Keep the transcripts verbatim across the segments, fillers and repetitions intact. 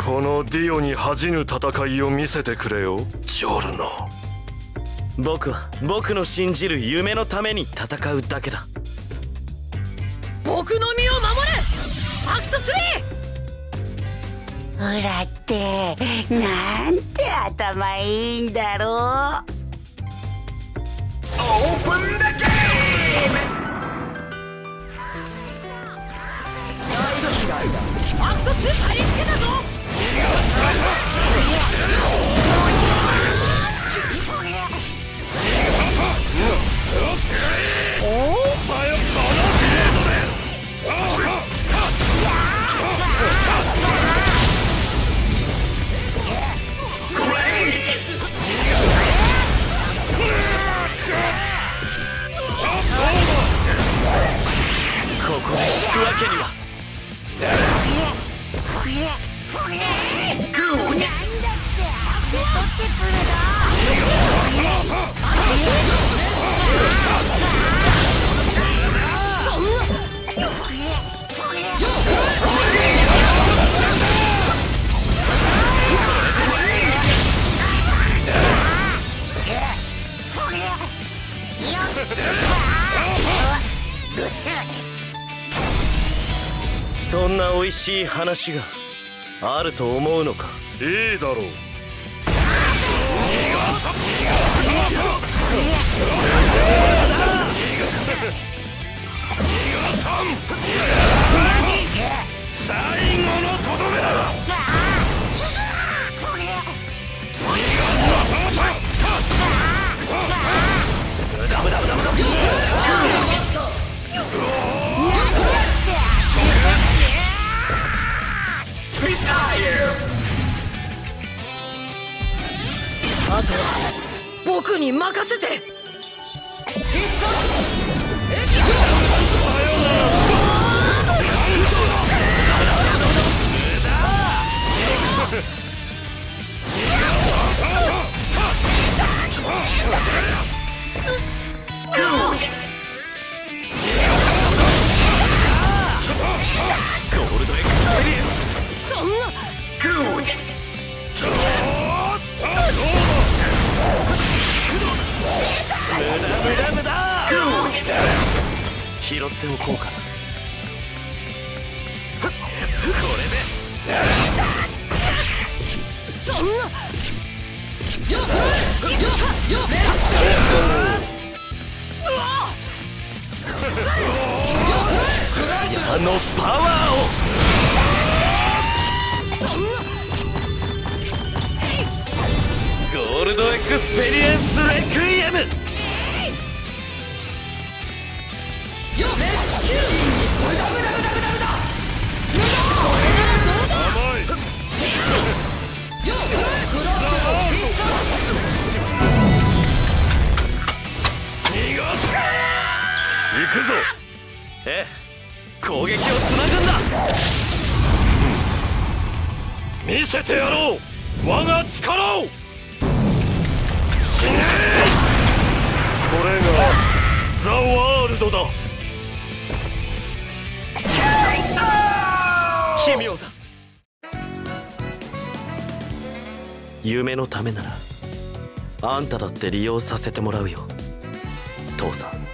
このディオに恥じぬ戦いを見せてくれよ、ジョルノ。 僕は僕の信じる夢のために戦うだけだ。 僕の身を守れ、アクトスリー。 ほらってなんて頭いいんだろう。 オープンだけアクトツー貼り付けたぞ。 おおその程度でここで引くわけには。そんな美味しい話があると思うのか。 いいだろう。 最後のとどめだ。 あとは僕に任せて。 ゴールドエクスペリエンス。 そんな無駄無駄無駄。拾っておこうかな。これでそんなよっよっよっあのパワーを。 そんなゴールドエクスペリエンスレクイエム。 よっ信じ無駄無駄無駄無駄無駄これならどうだ。 甘い。 よっクロステロピッツァ。 逃がす。行くぞ。 ええ、攻撃をつなぐんだ。 見せてやろう、我が力を。死ね。これがザ・ワールドだ。 奇妙だ。夢のためならあんただって利用させてもらうよ、父さん。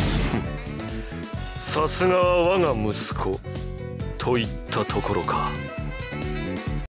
さすがは我が息子といったところか。